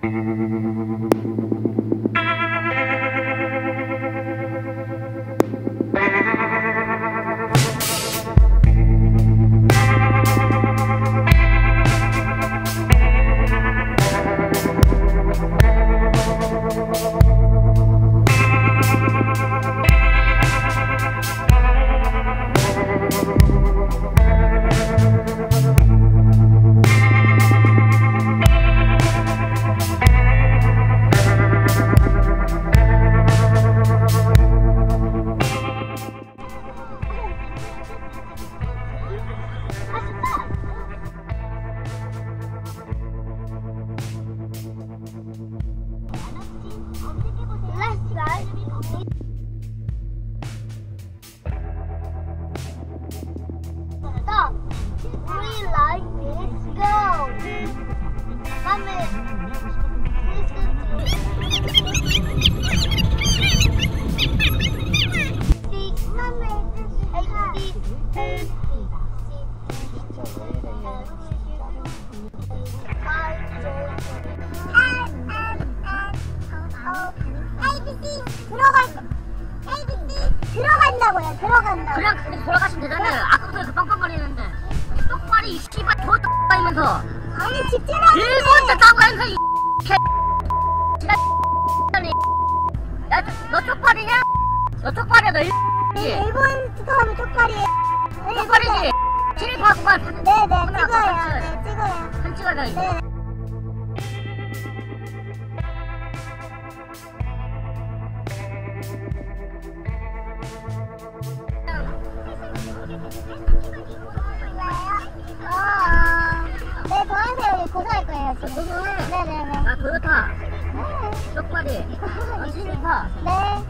들어간다고요. 들어간다고. 그냥 돌아가시면 되잖아요. 아까부터 그 뻥뻥거리는데 똑바리 이 씨발 돌아다니면서 아니 직진하는데 일본도 따고 하면서 이 개 야너 쪽팔이냐? 너 쪽팔이야 너 일본 가면 쪽팔이에요. 쪽팔이지? 진입하고 가. 네네 찍어요. 네 찍어요. 사진 찍어야 이거. 네. 네, 도와주세요. 고소할 거예요, 지금. 고소해. 네네네. 아, 도요타. 네. 쪽팔이. 진입하. 네.